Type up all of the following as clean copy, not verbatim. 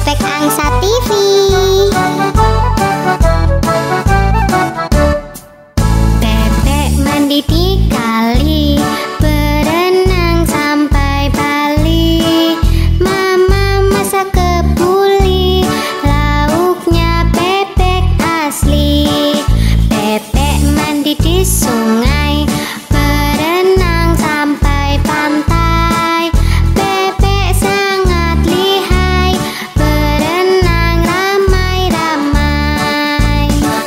Bebek Angsa TV. Bebek mandi di kali, berenang sampai Bali. Mama masak kebuli, lauknya bebek asli. Bebek mandi di sungai, berenang sampai pantai. Bebek sangat lihai, berenang ramai-ramai.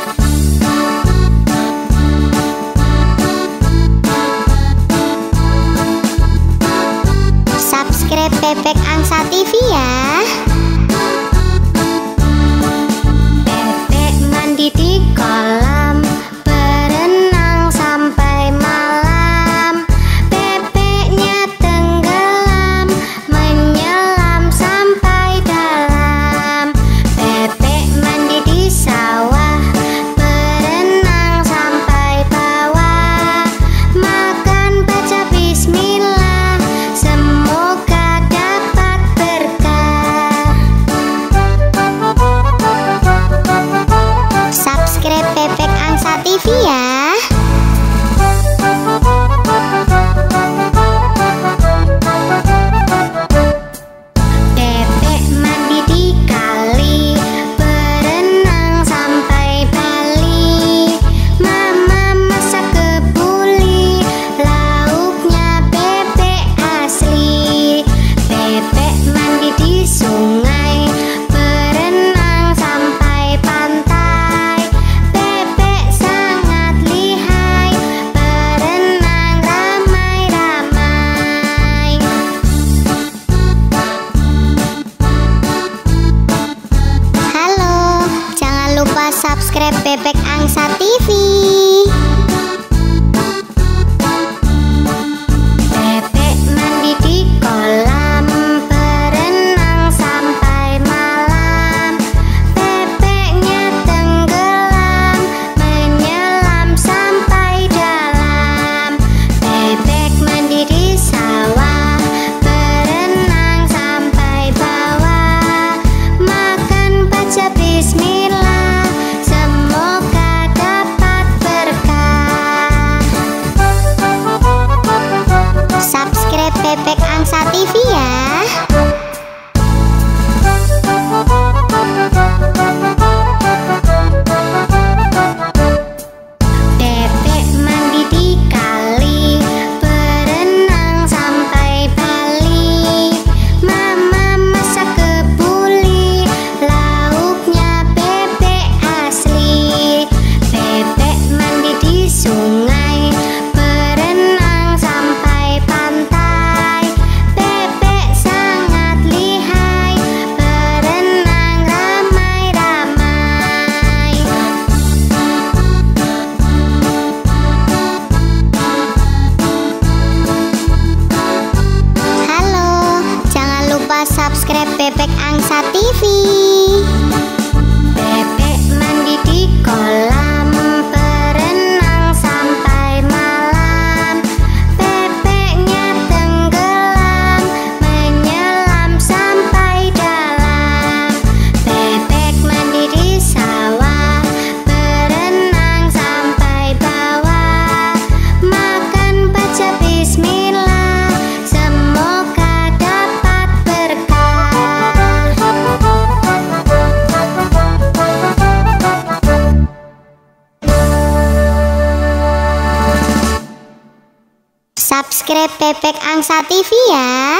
Subscribe Bebek Angsa TV ya. Bebek mandi di kolam, berenang sampai malam. Bebeknya tenggelam, menyelam sampai dalam. Bebek mandi di sawah, berenang sampai bawah. Makan baca bismillah, semoga dapat berkah. Subscribe Bebek Angsa TV ya. Bebek mandi di kali, berenang sampai Bali. Mama masak kebuli, lauknya bebek asli. Bebek mandi di sungai, berenang sampai pantai. Bebek sangat lihai, berenang ramai-ramai. Halo, jangan lupa subscribe Bebek Angsa TV. Bebek mandi di kolam, berenang sampai malam. Bebeknya tenggelam, menyelam sampai dalam. Bebek mandi di sawah, berenang sampai bawah. Makan baca bismillah, semoga dapat berkah. Subscribe Bebek Angsa TV ya. Bebek mandi di kali, berenang sampai Bali. Mama masak kebuli, lauknya bebek asli. Bebek mandi di sungai, berenang sampai pantai. Bebek sangat lihai, berenang ramai-ramai. Halo, jangan lupa subscribe Bebek Angsa TV. Bebek mandi di kolam, berenang sampai malam. Bebeknya tenggelam, menyelam sampai dalam. Bebek mandi di sawah, berenang sampai bawah. Makan baca bismillah, semoga dapat berkah. Subscribe Bebek Angsa TV ya.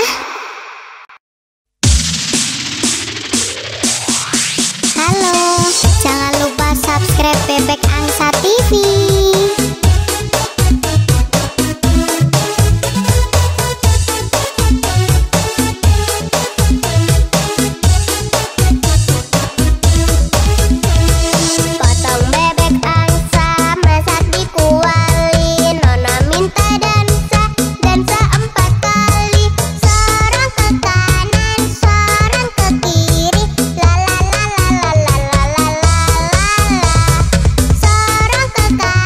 Halo, jangan lupa subscribe Bebek Angsa TV. Potong bebek angsa, masak di kuali. Nona minta dansa, dansa 4 kali. Seorang ke kanan, seorang ke kiri. La la la la la la la la la la. Seorang ke kanan.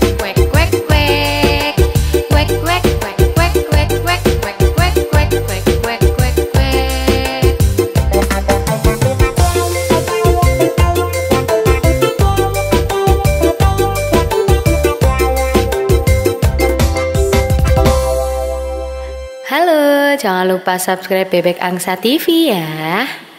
quack quack quack. Quack quack quack quack quack quack quack quack quack quack quack quack quack. Halo, jangan lupa subscribe Bebek Angsa TV ya.